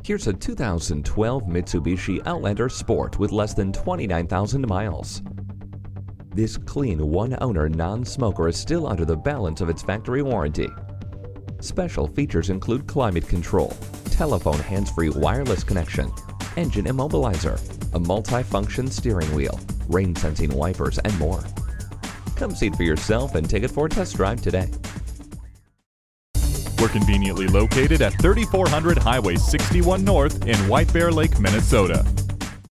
Here's a 2012 Mitsubishi Outlander Sport with less than 29,000 miles. This clean one-owner non-smoker is still under the balance of its factory warranty. Special features include climate control, telephone hands-free wireless connection, engine immobilizer, a multi-function steering wheel, rain-sensing wipers, and more. Come see it for yourself and take it for a test drive today. We're conveniently located at 3400 Highway 61 North in White Bear Lake, Minnesota.